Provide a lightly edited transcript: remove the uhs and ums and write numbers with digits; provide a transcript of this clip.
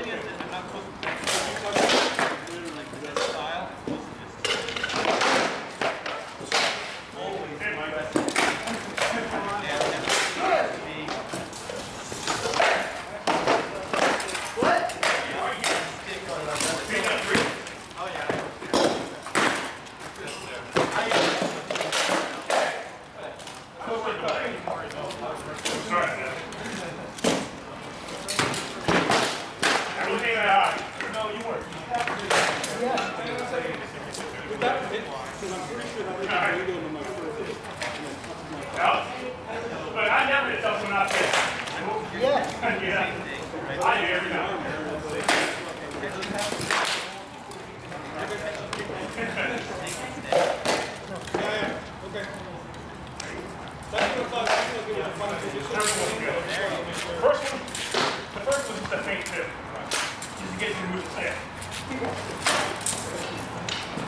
But I never did something out there. Yeah. Yeah. I do every time. Okay. The first one is the feint tip. Just to get you to move the set.